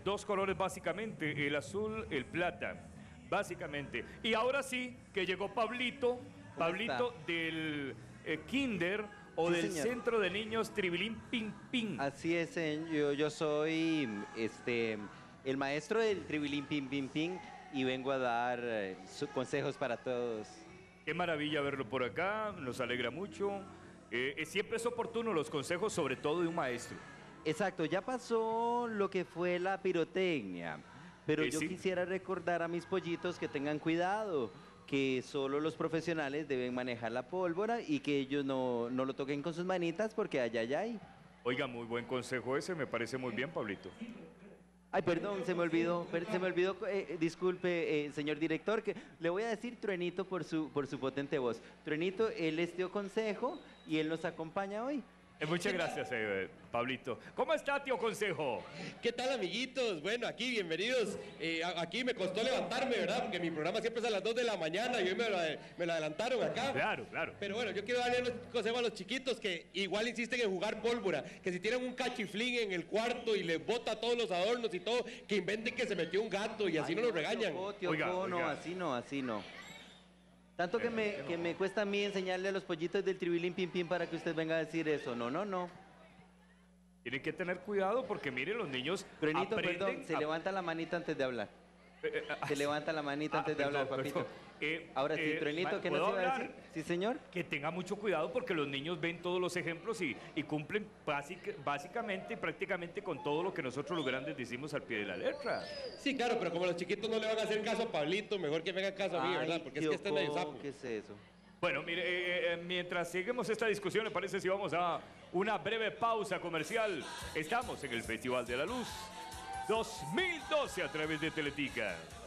dos colores básicamente, el azul, el plata, básicamente. Y ahora sí, que llegó Pablito, Pablito del Kinder o Sí, del señor. Centro de Niños Tribilín Ping Ping. Así es, yo soy el maestro del Tribilín Pim Pim Pim y vengo a dar consejos para todos. Qué maravilla verlo por acá, nos alegra mucho. Siempre es oportuno los consejos, sobre todo de un maestro. Exacto, ya pasó lo que fue la pirotecnia, pero yo Sí. quisiera recordar a mis pollitos que tengan cuidado, que solo los profesionales deben manejar la pólvora y que ellos no lo toquen con sus manitas porque allá hay. Oiga, muy buen consejo ese, me parece muy bien, Pablito. Ay, perdón, se me olvidó, disculpe, señor director, que le voy a decir Truenito por su potente voz. Truenito, él les dio consejo y él nos acompaña hoy. Muchas gracias, Pablito. ¿Cómo está, tío Consejo? ¿Qué tal, amiguitos? Bueno, aquí, bienvenidos. Aquí me costó levantarme, ¿verdad? Porque mi programa siempre es a las 2 de la mañana y hoy me lo adelantaron acá. Claro, claro. Pero bueno, yo quiero darle un consejo a los chiquitos que igual insisten en jugar pólvora, que si tienen un cachiflín en el cuarto y les bota todos los adornos y todo, que inventen que se metió un gato y así Ay, no lo regañan. Tío, Oiga, no, oiga. así no. Tanto que me cuesta a mí enseñarle a los pollitos del Tribilín Pim Pim para que usted venga a decir eso. No. Tienen que tener cuidado porque, mire, los niños Truenito, aprenden perdón, se a- levanta la manita antes de hablar. Se levanta la manita antes de perdón, hablar, papito. perdón. Ahora sí, Truenito, ¿qué nos ¿puedo iba a hablar? decir? Sí, señor. Que tenga mucho cuidado porque los niños ven todos los ejemplos y cumplen básicamente y prácticamente con todo lo que nosotros los grandes decimos al pie de la letra. Sí, claro, pero como los chiquitos no le van a hacer caso a Pablito, mejor que me hagan caso a mí, ¿verdad? Porque es que este es medio sapo. ¿Qué es eso? Bueno, mire, mientras seguimos esta discusión, ¿le parece si vamos a una breve pausa comercial? Estamos en el Festival de la Luz 2012 a través de Teletica.